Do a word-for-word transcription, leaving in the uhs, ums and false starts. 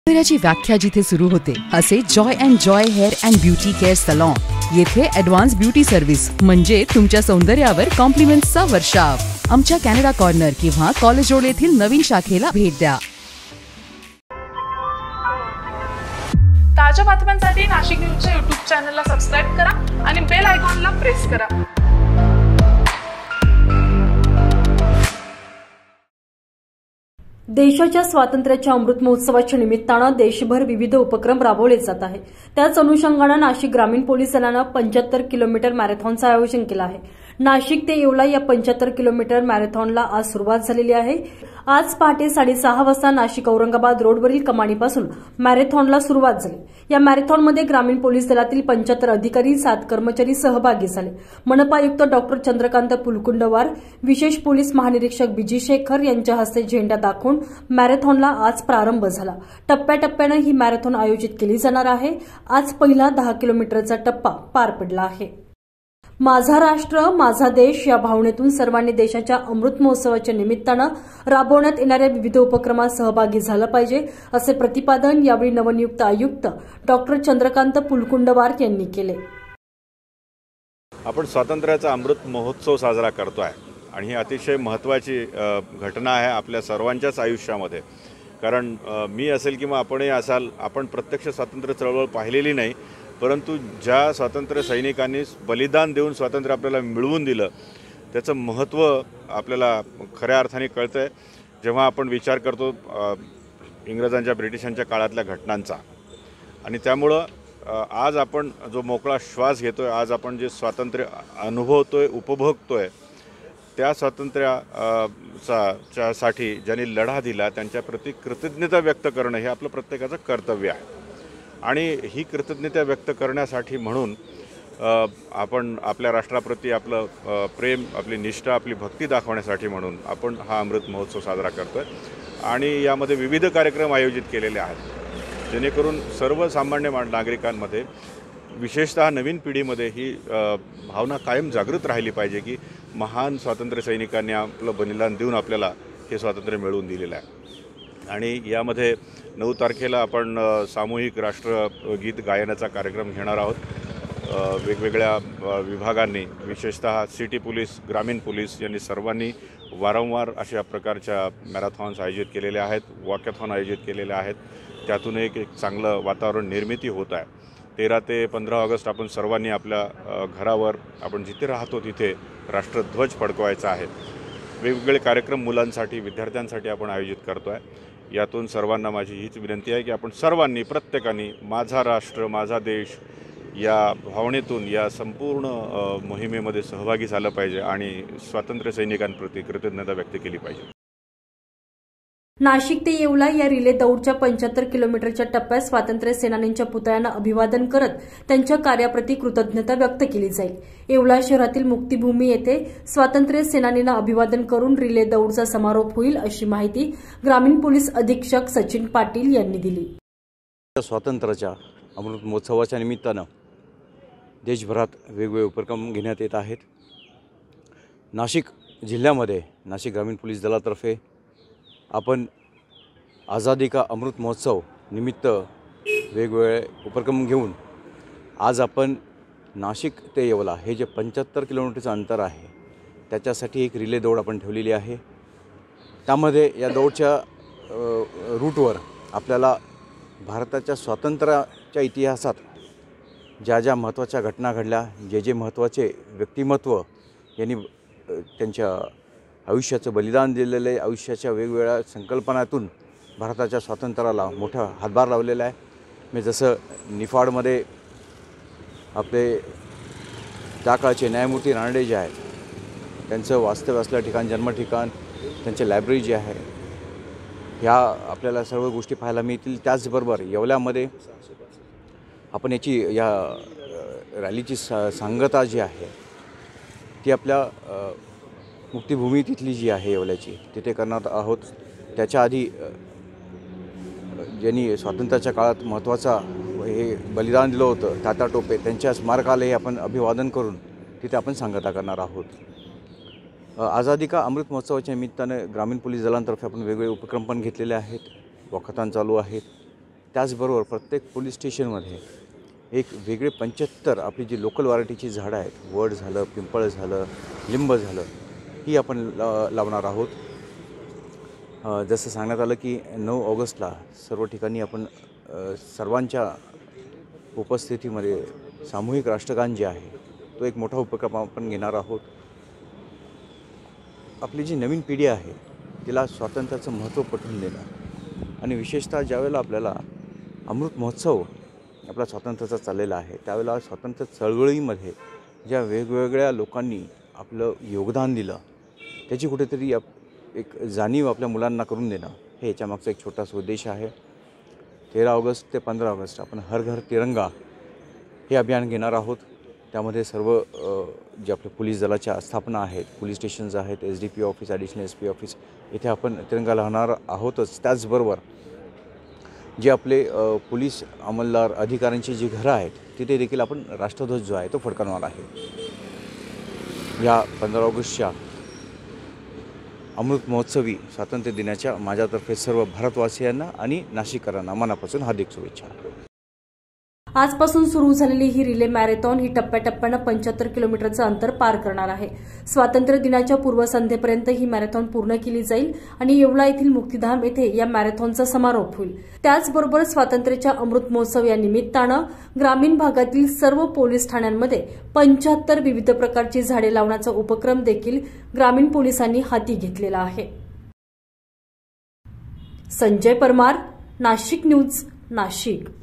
सौंदर्याची व्याख्या जिथे सुरू होते असे Joy and Joy hair and beauty care salon. येथे ॲडव्हान्स ब्युटी सर्व्हिस म्हणजे तुमच्या सौंदर्यावर कॉम्प्लिमेंट्सचा वर्षाव. आमच्या कॅनडा कॉर्नर किंवा कॉलेज रोड येथील नवीन शाखेला भेट द्या. ताज्या बातम्यांसाठी नाशिक न्यूजच्या यूट्यूब चॅनलला सबस्क्राइब करा आणि बेल आयकॉनला प्रेस करा. देशाच्या स्वातंत्र्याच्या अमृत महोत्सवाच्या निमित्तानं देशभर विविध उपक्रम राबवले जात आहेत. त्याच अनुषंगानं नाशिक ग्रामीण पोलीस दलानं पंच्याहत्तर किलोमीटर मॅरेथॉनचं आयोजन केलं आहे. नाशिक ते येवला या पंच्याहत्तर किलोमीटर मॅरेथॉनला आज सुरुवात झालेली आहे. आज पहाटे साडेसहा वाजता नाशिक औरंगाबाद रोडवरील कमानीपासून मॅरेथॉनला सुरुवात झाली. या मॅरेथॉनमध्ये ग्रामीण पोलीस दलातील पंच्याहत्तर अधिकारी, सात कर्मचारी सहभागी झाले. मनपा आयुक्त डॉक्टर चंद्रकांत पुलकुंडवार, विशेष पोलीस महानिरीक्षक बिजी शेखर यांच्या हस्ते झेंडा दाखवून मॅरेथॉनला आज प्रारंभ झाला. टप्प्याटप्प्यानं ही मॅरेथॉन आयोजित केली जाणार आहे. आज पहिला दहा किलोमीटरचा टप्पा पार पडला आहे. माझा राष्ट्र माझा देश या भावनेतून सर्वांनी देशाच्या अमृत महोत्सवाच्या निमित्तानं राबवण्यात येणाऱ्या विविध उपक्रमात सहभागी झालं पाहिजे, असे प्रतिपादन यावेळी नवनियुक्त आयुक्त डॉक्टर चंद्रकांत पुलकुंडवार यांनी केले. आपण स्वातंत्र्याचा अमृत महोत्सव साजरा करतोय आणि ही अतिशय महत्त्वाची घटना आहे आपल्या सर्वांच्याच आयुष्यामध्ये. कारण मी असेल किंवा आपणही असाल, आपण प्रत्यक्ष स्वातंत्र्य चळवळ पाहिलेली नाही, परंतु ज्या स्वातंत्र्य सैनिकांनी बलिदान देऊन स्वातंत्र्य आपल्याला मिळवून दिलं त्याचं महत्त्व आपल्याला खऱ्या अर्थाने कळतं आहे जेव्हा आपण विचार करतो इंग्रजांच्या ब्रिटिशांच्या काळातल्या घटनांचा. आणि त्यामुळं आज आपण जो मोकळा श्वास घेतो आहे, आज आपण जे स्वातंत्र्य अनुभवतो आहे, उपभोगतो आहे, त्या स्वातंत्र्याचा साठी ज्यांनी लढा दिला त्यांच्याप्रती कृतज्ञता व्यक्त करणं हे आपलं प्रत्येकाचं कर्तव्य आहे. आणि ही कृतज्ञता व्यक्त करण्यासाठी म्हणून आपण आपल्या राष्ट्राप्रती आपलं प्रेम, आपली निष्ठा, आपली भक्ती दाखवण्यासाठी म्हणून आपण हा अमृत महोत्सव साजरा करतो आहे. आणि यामध्ये विविध कार्यक्रम आयोजित केलेले आहेत जेणेकरून सर्वसामान्य नागरिकांमध्ये, विशेषतः नवीन पिढीमध्ये ही भावना कायम जागृत राहिली पाहिजे की महान स्वातंत्र्य सैनिकांनी आपलं बलिदान देऊन आपल्याला हे स्वातंत्र्य मिळवून दिलेलं आहे. आणि यामध्ये नऊ तारखेला आपण सामूहिक राष्ट्रगीत गायनाचा कार्यक्रम घेणार आहोत. वेगवेगळ्या विभागांनी, विशेषतः सिटी पोलीस, ग्रामीण पोलीस यांनी सर्वांनी वारंवार अशा प्रकारच्या मॅरेथॉन्स आयोजित केलेल्या आहेत, वॉकॅथॉन आयोजित केलेले आहेत. त्यातून एक एक चांगलं वातावरण निर्मिती होत आहे. तेरा ते पंधरा ऑगस्ट आपण सर्वांनी आपल्या घरावर, आपण जिथे राहतो तिथे राष्ट्रध्वज फडकवायचा आहे. वेगवेगळे कार्यक्रम मुलांसाठी, विद्यार्थ्यांसाठी आपण आयोजित करतो आहे. यातून सर्वांना माझी हीच विनंती आहे की आपण सर्वांनी, प्रत्येकाने माझा राष्ट्र माझा देश या भावनेतून या संपूर्ण मोहिमेमध्ये सहभागी झालं पाहिजे आणि स्वातंत्र्य सैनिकांप्रती कृतज्ञता व्यक्त केली पाहिजे. नाशिक ते येवला या रिले दौडच्या पंच्याहत्तर किलोमीटरच्या टप्प्यात स्वातंत्र्य सेनानींच्या पुतळ्यांना अभिवादन करत त्यांच्या कार्याप्रती कृतज्ञता व्यक्त केली जाईल. येवला शहरातील मुक्तीभूमी येथे स्वातंत्र्य सेनानींना अभिवादन करून रिले दौडचा समारोप होईल, अशी माहिती ग्रामीण पोलीस अधीक्षक सचिन पाटील यांनी दिली. स्वातंत्र्याच्या अमृत महोत्सवाच्या निमित्तानं देशभरात वेगवेगळे उपक्रम घेण्यात येत आहेत. नाशिक जिल्ह्यामध्ये नाशिक ग्रामीण पोलीस दलातर्फे आपण आझादी का अमृत महोत्सव निमित्त वेगवेगळे उपक्रम घेऊन आज आपण नाशिक ते येवला हे जे पंच्याहत्तर किलोमीटरचं अंतर आहे त्याच्यासाठी एक रिले दौड आपण ठेवलेली आहे. त्यामध्ये या दौडच्या रूटवर आपल्याला भारताच्या स्वातंत्र्याच्या इतिहासात ज्या ज्या महत्त्वाच्या घटना घडल्या, जे जे महत्त्वाचे व्यक्तिमत्व यांनी त्यांच्या आयुष्याचं बलिदान दिलेलं आहे, आयुष्याच्या वेगवेगळ्या संकल्पनातून भारताच्या स्वातंत्र्याला मोठा हातभार लावलेला आहे. मी जसं निफाडमध्ये आपले त्या काळचे न्यायमूर्ती रानडे जे आहेत त्यांचं वास्तव्य असलेलं ठिकाण, जन्मठिकाण, त्यांचे लायब्ररी जे आहे, ह्या आपल्याला सर्व गोष्टी पाहायला मिळतील. त्याचबरोबर येवल्यामध्ये आपण याची या रॅलीची सा सांगता जी आहे ती आपल्या मुक्तीभूमी तिथली जी आहे येवल्याची तिथे करणार आहोत. त्याच्या आधी ज्यांनी स्वातंत्र्याच्या काळात महत्त्वाचा हे बलिदान दिलं होतं तात्या टोपे त्यांच्या स्मारकालाही आपण अभिवादन करून तिथे आपण सांगता करणार आहोत. आझादी का अमृत महोत्सवाच्या निमित्तानं ग्रामीण पोलीस दलांतर्फे आपण वेगवेगळे उपक्रम पण घेतलेले आहेत. वॉकॅथॉन चालू आहेत. त्याचबरोबर प्रत्येक पोलीस स्टेशनमध्ये एक वेगळे पंच्याहत्तर आपली जी लोकल व्हरायटीची झाडं आहेत, वड झालं, पिंपळ झालं, लिंब झालं, ही आपण ला लावणार आहोत. जसं सांगण्यात आलं की नऊ ऑगस्टला सर्व ठिकाणी आपण सर्वांच्या उपस्थितीमध्ये सामूहिक राष्ट्रगान जे आहे तो एक मोठा उपक्रम आपण घेणार आहोत. आपली जी नवीन पिढी आहे तिला स्वातंत्र्याचं महत्त्व पटवून देणं आणि विशेषतः ज्यावेळेला आपल्याला अमृत महोत्सव आपला स्वातंत्र्याचा चाललेला आहे त्यावेळेला स्वातंत्र्य चळवळीमध्ये ज्या वेगवेगळ्या लोकांनी आपलं योगदान दिलं त्याची कुठेतरी एक जाणीव आपल्या मुलांना करून देणं हे याच्यामागचा एक छोटासा उद्देश आहे. तेरा ऑगस्ट ते पंधरा ऑगस्ट आपण हर घर तिरंगा हे अभियान घेणार आहोत. त्यामध्ये सर्व जे आपले पोलीस दलाच्या स्थापना आहेत, पोलीस स्टेशन्स आहेत, S D P office, additional S P office, इथे आपण तिरंगा लहणार आहोतच. त्याचबरोबर जे आपले पोलीस अंमलदार अधिकाऱ्यांची जी घरं आहेत तिथे देखील आपण राष्ट्रध्वज जो आहे तो फडकवणार आहे. या पंधरा ऑगस्टच्या अमृत महोत्सवी स्वातंत्र्य दिनाच्या माझ्यातर्फे सर्व भारतवासियांना आणि नाशिककरांना मनापासून हार्दिक शुभेच्छा. आजपासून सुरू झालेली ही रिले मॅरेथॉन ही टप्प्याटप्प्यानं पंच्याहत्तर किलोमीटरचं अंतर पार करणार आहे. स्वातंत्र्य दिनाच्या पूर्वसंध्येपर्यंत ही मॅरेथॉन पूर्ण केली जाईल आणि येवला येथील मुक्तिधाम येथे या मॅरेथॉनचा समारोप होईल. त्याचबरोबर स्वातंत्र्याच्या अमृत महोत्सव या निमित्तानं ग्रामीण भागातील सर्व पोलीस ठाण्यांमध्ये पंच्याहत्तर विविध प्रकारची झाडे लावण्याचा उपक्रम देखील ग्रामीण पोलिसांनी हाती घेतलेला आहे. संजय परमार, नाशिक न्यूज, नाशिक.